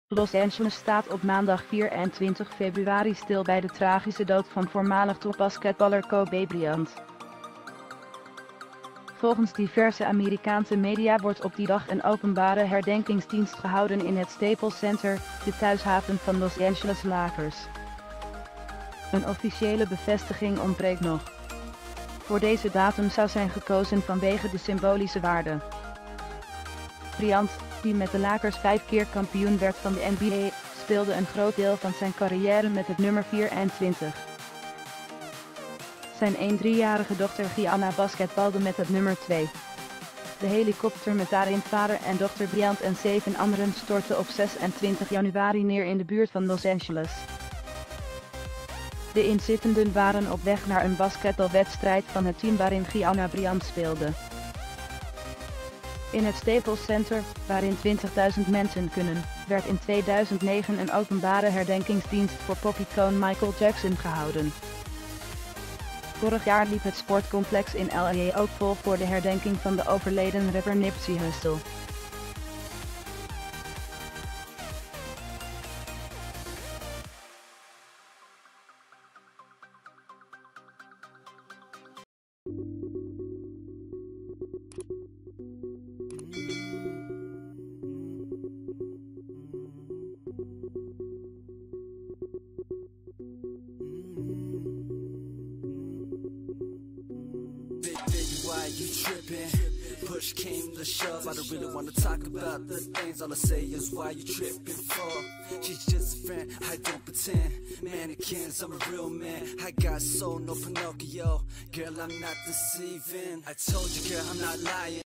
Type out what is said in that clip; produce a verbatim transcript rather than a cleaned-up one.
Los Angeles staat op maandag vierentwintig februari stil bij de tragische dood van voormalig topbasketballer Kobe Bryant. Volgens diverse Amerikaanse media wordt op die dag een openbare herdenkingsdienst gehouden in het Staples Center, de thuishaven van Los Angeles Lakers. Een officiële bevestiging ontbreekt nog. Voor deze datum zou zijn gekozen vanwege de symbolische waarde. Bryant, die met de Lakers vijf keer kampioen werd van de N B A, speelde een groot deel van zijn carrière met het nummer vierentwintig. Zijn een-driejarige dochter Gianna basketbalde met het nummer twee. De helikopter met daarin vader en dochter Bryant en zeven anderen stortte op zesentwintig januari neer in de buurt van Los Angeles. De inzittenden waren op weg naar een basketbalwedstrijd van het team waarin Gianna Bryant speelde. In het Staples Center, waarin twintigduizend mensen kunnen, werd in tweeduizend negen een openbare herdenkingsdienst voor popicoon Michael Jackson gehouden. Vorig jaar liep het sportcomplex in L A ook vol voor de herdenking van de overleden rapper Nipsey Hussle. Why you trippin'? Push came to shove, I don't really wanna talk about the things. All I say is why you trippin' for? She's just a friend, I don't pretend. Mannequins, I'm a real man. I got soul, no Pinocchio. Girl, I'm not deceiving. I told you, girl, I'm not lying.